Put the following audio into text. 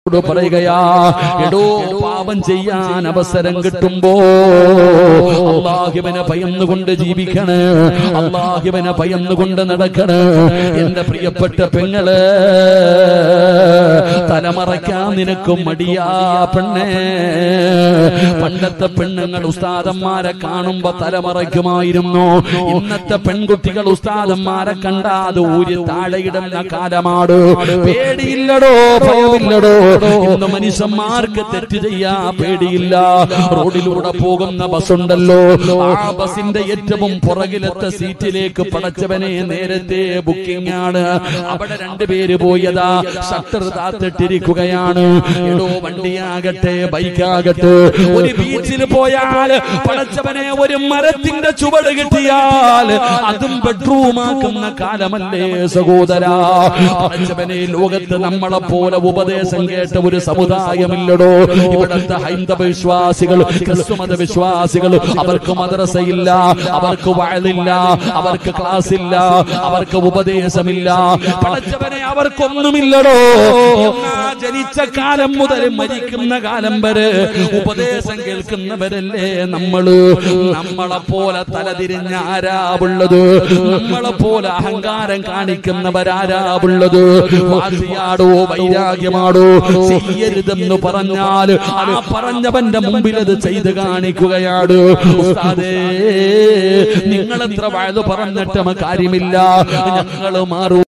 പറയുകയാ, എടോ പാപം ചെയ്യാൻ അവസരം കിട്ടുമ്പോ അല്ലാഹുവിനെ ഭയന്നുകൊണ്ട് ജീവിക്കണേ, അല്ലാഹുവിനെ ഭയന്നുകൊണ്ട് നടക്കണേ. എന്റെ പ്രിയപ്പെട്ട പെങ്ങള്, തലമറയ്ക്കാൻ നിനക്കും മടിയാ പെണ്ണേ. പണ്ടത്തെ പെണ്ണുങ്ങൾ ഉസ്താദന്മാരെ കാണുമ്പോ തലമറയ്ക്കുമായിരുന്നു. ഇന്നത്തെ പെൺകുട്ടികൾ ഉസ്താദന്മാരെ കണ്ടാ അത് ഊരി താഴെയിടുന്ന കാലമാണ്. പേടിയില്ലടോ, ഭയമില്ലടോ. ഇന്ന് മനുഷ്യന്മാർക്ക് തെറ്റ് ചെയ്യാ പേടിയില്ല. റോഡിലൂടെ പോകുന്ന ബസ്സുണ്ടല്ലോ, ആ ബസിന്റെ ഏറ്റവും പുറകിലത്തെ സീറ്റിലേക്ക് പടച്ചവനെ നേരത്തെ ബുക്കിംഗ് ആണ്. അവിടെ രണ്ടുപേര് പോയതാ, ഷട്ടർ താത്തിട്ടിരിക്കുകയാണ്. ഏതോ വണ്ടിയാകട്ടെ ബൈക്കാകട്ടെ, ഒരു ബീച്ചിൽ പോയാൽ പടച്ചവനെ ഒരു മരത്തിന്റെ ചുവട് കിട്ടിയാൽ അതും ബെഡ്റൂമാക്കുന്ന കാലമല്ലേ സഹോദരാ. പടച്ചവനെ, ലോകത്ത് നമ്മളെ പോലെ ഉപദേശം കേട്ട ഒരു സമുദായമില്ലടോ. ഇവിടുത്തെ ഹൈന്ദവ വിശ്വാസികൾ, ക്രിസ്തുമത വിശ്വാസികൾ, അവർക്ക് മദ്രസയില്ല, അവർക്ക് വഅലില്ല, അവർക്ക് ക്ലാസ് ഇല്ല, അവർക്ക് ഉപദേശമില്ല. പടച്ചവനെ, അവർക്കൊന്നുമില്ലടോ. ജനിച്ച കാലം മുതൽ മരിക്കുന്ന കാലം വരെ ഉപദേശം കേൾക്കുന്നവരല്ലേ നമ്മള്. നമ്മളെ പോലെ തലതിരിഞ്ഞ ആരാവുള്ളത്? നമ്മളെ പോലെ അഹങ്കാരം കാണിക്കുന്നവരാരാവുള്ളത്? വാശിയാടോ, വൈരാഗ്യമാടോ? ചെയ്യരുതെന്ന് പറഞ്ഞാൽ ആ പറഞ്ഞവന്റെ മുമ്പിൽ അത് ചെയ്ത് കാണിക്കുകയാണ്. ഉസ്താദേ, നിങ്ങളെത്ര വഅദ് പറഞ്ഞിട്ടും കാര്യമില്ല, ഞങ്ങൾ മാറും.